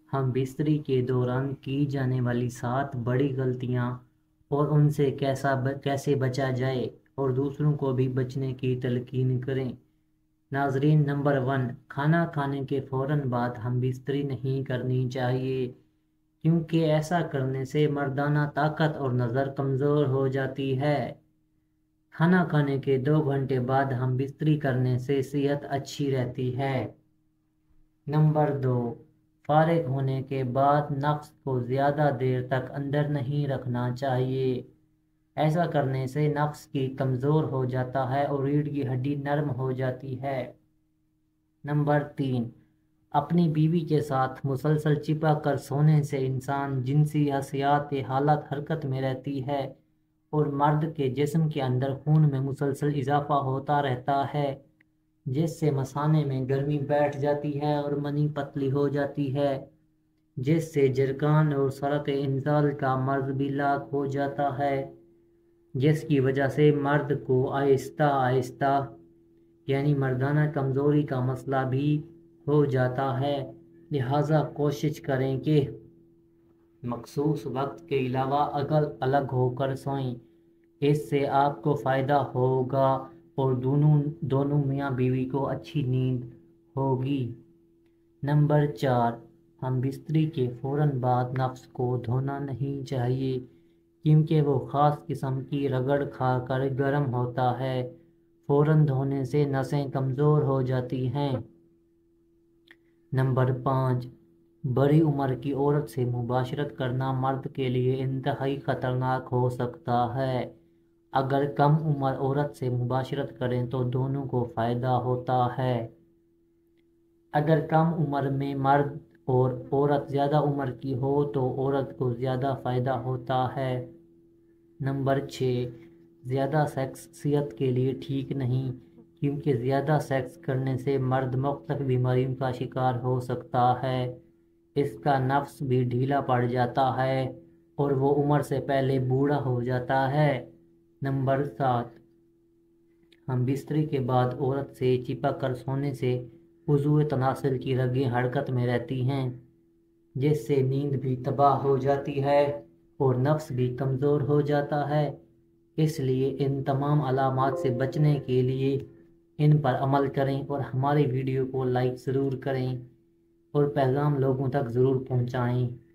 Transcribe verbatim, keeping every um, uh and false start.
ہم بستری کے دوران کی جانے والی سات بڑی غلطیاں اور ان سے کیسا کیسے بچا جائے اور دوسروں کو بھی بچنے کی تلقین کریں۔ ناظرین، نمبر ون، کھانا کھانے کے فوراً بعد ہم بستری نہیں کرنی چاہیے، کیونکہ ایسا کرنے سے مردانہ طاقت اور نظر کمزور ہو جاتی ہے۔ کھانا کھانے کے دو گھنٹے بعد ہم بستری کرنے سے صحت اچھی رہتی ہے۔ نمبر دو، فارغ ہونے کے بعد نفس کو زیادہ دیر تک اندر نہیں رکھنا چاہیے۔ ایسا کرنے سے نفس کی کمزور ہو جاتا ہے اور ریڑھ کی ہڈی نرم ہو جاتی ہے۔ نمبر تین، اپنی بیوی کے ساتھ مسلسل چپک کر سونے سے انسان جنسی حسیات حالت حرکت میں رہتی ہے اور مرد کے جسم کے اندر خون میں مسلسل اضافہ ہوتا رہتا ہے، جس سے مثانے میں گرمی بیٹھ جاتی ہے اور منی پتلی ہو جاتی ہے، جس سے جرکان اور سرط انزال کا مرض بھی لاحق ہو جاتا ہے، جس کی وجہ سے مرد کو آہستہ آہستہ یعنی مردانہ کمزوری کا مسئلہ بھی ہو جاتا ہے۔ لہٰذا کوشش کریں کہ مخصوص وقت کے علاوہ اگر الگ ہو کر سوئیں، اس سے آپ کو فائدہ ہوگا اور دونوں دونوں میاں بیوی کو اچھی نیند ہوگی۔ نمبر چار، ہم بستری کے فوراً بعد نفس کو دھونا نہیں چاہیے، کیونکہ وہ خاص قسم کی رگڑ کھا کر گرم ہوتا ہے۔ فوراً دھونے سے نسیں کمزور ہو جاتی ہیں۔ نمبر پانچ، بڑی عمر کی عورت سے مباشرت کرنا مرد کے لیے انتہائی خطرناک ہو سکتا ہے۔ اگر کم عمر عورت سے مباشرت کریں تو دونوں کو فائدہ ہوتا ہے۔ اگر کم عمر میں مرد اور عورت زیادہ عمر کی ہو تو عورت کو زیادہ فائدہ ہوتا ہے۔ نمبر چھ، زیادہ سیکس صحت کے لیے ٹھیک نہیں، کیونکہ زیادہ سیکس کرنے سے مرد مختلف بیماریوں کا شکار ہو سکتا ہے۔ اس کا نفس بھی ڈھیلا پڑ جاتا ہے اور وہ عمر سے پہلے بوڑھا ہو جاتا ہے۔ نمبر سات، ہم بستری کے بعد عورت سے چپک کر سونے سے عضو تناسل کی رگیں حرکت میں رہتی ہیں، جس سے نیند بھی تباہ ہو جاتی ہے اور نفس بھی کمزور ہو جاتا ہے۔ اس لیے ان تمام علامات سے بچنے کے لیے ان پر عمل کریں اور ہماری ویڈیو کو لائک ضرور کریں اور پیغام لوگوں تک ضرور پہنچائیں۔